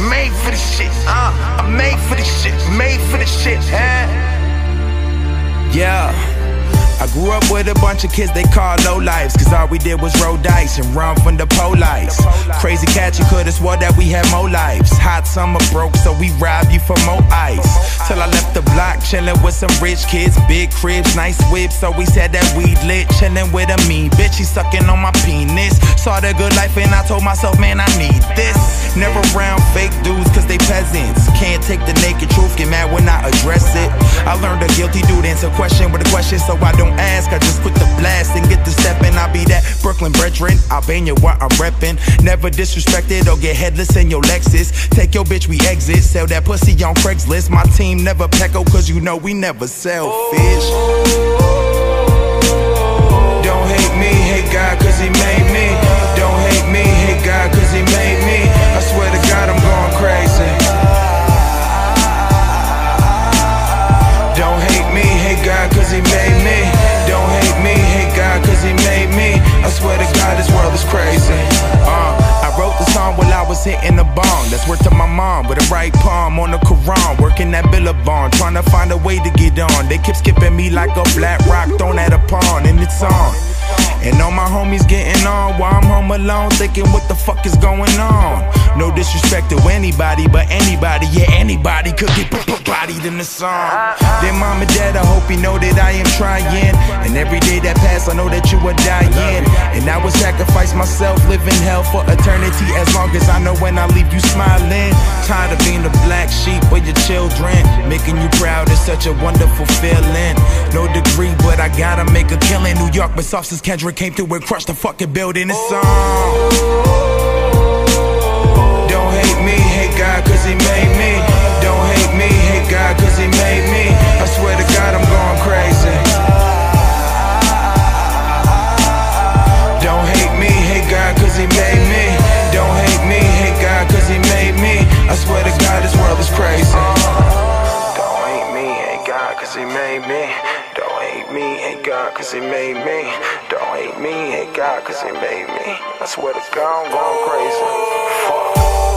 made for this shit. I'm made for this shit, made for this shit, huh? Yeah. I grew up with a bunch of kids they call lowlifes, cause all we did was roll dice and run from the police. Crazy cat, you could've swore that we had more lives. Hot summer broke, so we robbed you for more ice. Till I left the block, chillin' with some rich kids, big cribs, nice whips, so we said that we lit. Chillin' with a mean bitch, she sucking on my penis. Saw the good life and I told myself, man, I need this. Never around fake dudes, cause they peasants. Can't take the naked truth, get mad when I address it. I learned a guilty dude answer question with a question, so I don't ask, I just quit the blast and get the steppin'. I'll be that Brooklyn brethren, Albania where I'm reppin'. Never disrespected or get headless in your Lexus. Take your bitch, we exit, sell that pussy on Craigslist. My team never pecco, cause you know we never selfish. Don't hate me, hate God cause he made me. Don't hate me, hate God cause he made me. I swear to God I'm going crazy. Don't hate me, hate God cause he made me. Don't hate me, hate God cause he made me. I swear to God this world is crazy. I wrote the song while I was hitting the bong. That's word to my mom with a right palm on the Quran. Working that Billabong, trying to find a way to get on. They keep skipping me like a flat rock thrown at a pond, and it's on. And all my homies getting on while I'm home alone thinking what the fuck is going on. No disrespect to anybody, but anybody, yeah, anybody could get bodied in the song. Then mom and dad, I hope you know that I am trying. And every day that pass, I know that you are dying. And I would sacrifice myself, live in hell for eternity, as long as I know when I leave you smiling. Tired of being the black sheep of your children. Making you proud is such a wonderful feeling. No degree, but I gotta make a killing. New York, but soft since Kendrick came through and crushed the fucking building. It's on. Don't hate me, hate God cause he made me. Don't hate me, hate God cause he made me. I swear to God I'm going crazy. Don't hate me, hate God cause he made me. Don't hate me, hate God cause he made me. I swear to God this world is crazy. Don't hate me, hate God cause he made me. Don't hate me, hate God cause he made me. Don't hate me, hate God cause he made me. I swear to God I'm going crazy. Fuck.